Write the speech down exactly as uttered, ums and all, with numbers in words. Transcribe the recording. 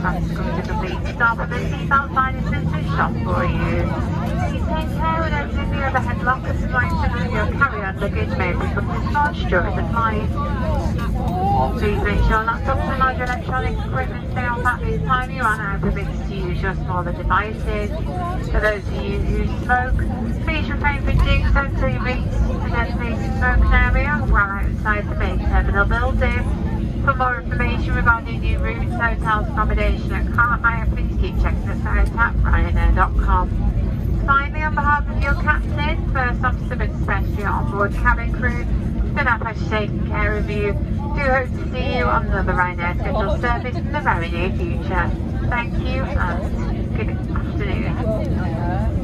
passengers to complete stop and the seatbelt sign has been switched off for you. Please take care when opening the overhead lockers and right to move your carry-on luggage may become dislodged during the flight. Please make sure laptops and larger electronic equipment stay on at this time you are now permitted to use your smaller devices. For those of you who smoke, please refrain from doing so until you reach the designated smoking area while outside the main terminal building. For more information regarding new routes, hotels, accommodation and car hire, please keep checking us out at Ryanair dot com. Finally, on behalf of your captain, first officer and especially onboard cabin crew, it's been our pleasure taking care of you. Do hope to see you on another Ryanair scheduled service in the very near future. Thank you and good afternoon.